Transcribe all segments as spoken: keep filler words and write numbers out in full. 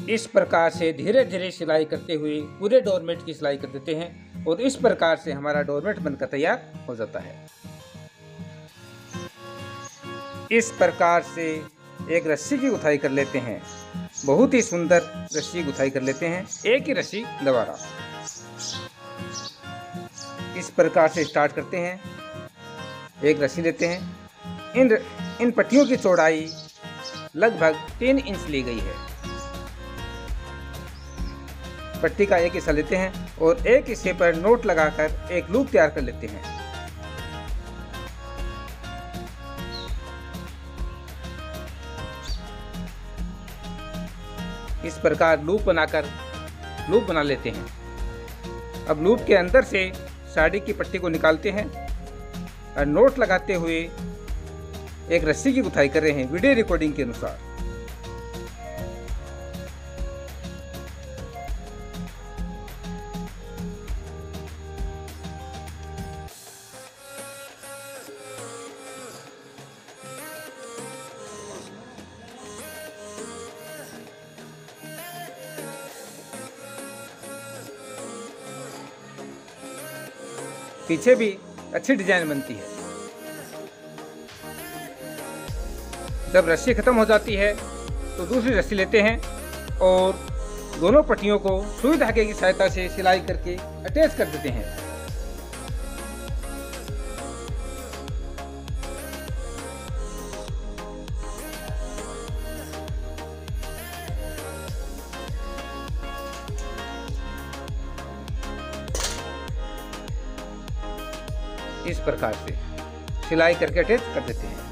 इस प्रकार से धीरे धीरे सिलाई करते हुए पूरे डोरमेट की सिलाई कर देते हैं और इस प्रकार से हमारा डोरमेट बनकर तैयार हो जाता है। इस प्रकार से एक रस्सी की गुथाई कर लेते हैं। बहुत ही सुंदर रस्सी गुथाई कर लेते हैं, एक ही रस्सी दोबारा। इस प्रकार से स्टार्ट करते हैं। एक रस्सी लेते हैं। इन इन पट्टियों की चौड़ाई लगभग तीन इंच ली गई है। पट्टी का एक हिस्सा लेते हैं और एक हिस्से पर नोट लगाकर एक लूप तैयार कर लेते हैं। इस प्रकार लूप बनाकर लूप बना लेते हैं। अब लूप के अंदर से साड़ी की पट्टी को निकालते हैं और नोट लगाते हुए एक रस्सी की गुथाई कर रहे हैं वीडियो रिकॉर्डिंग के अनुसार। पीछे भी अच्छी डिजाइन बनती है। जब रस्सी खत्म हो जाती है तो दूसरी रस्सी लेते हैं और दोनों पट्टियों को सुई धागे की सहायता से सिलाई करके अटैच कर देते हैं। इस प्रकार से सिलाई करके अटैच कर देते हैं।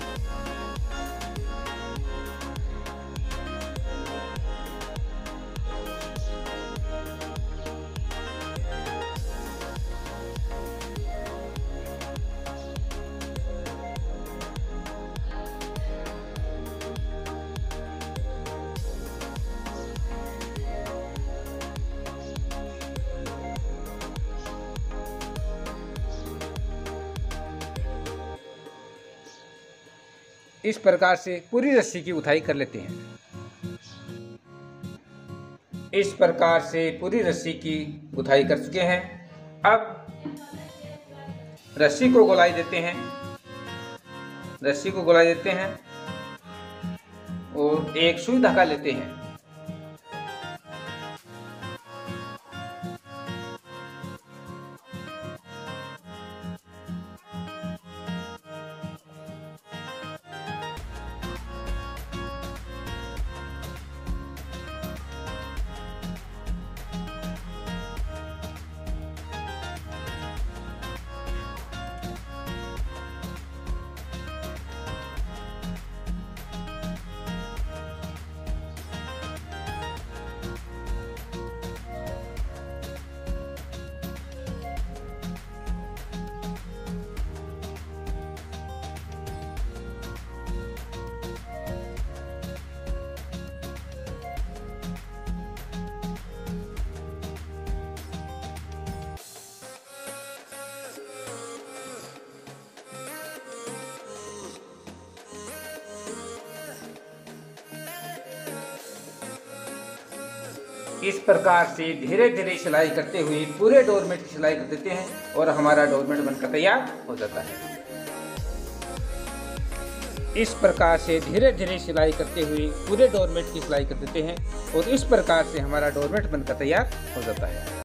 इस प्रकार से पूरी रस्सी की गुथाई कर लेते हैं। इस प्रकार से पूरी रस्सी की गुथाई कर चुके हैं। अब रस्सी को गोलाई देते हैं रस्सी को गोलाई देते हैं और एक सुई धागा लेते हैं। इस प्रकार से धीरे धीरे सिलाई करते हुए पूरे डोरमेट की सिलाई कर देते हैं और हमारा डोरमेट बनकर तैयार हो जाता है। इस प्रकार से धीरे धीरे सिलाई करते हुए पूरे डोरमेट की सिलाई कर देते हैं और इस प्रकार से हमारा डोरमेट बनकर तैयार हो जाता है।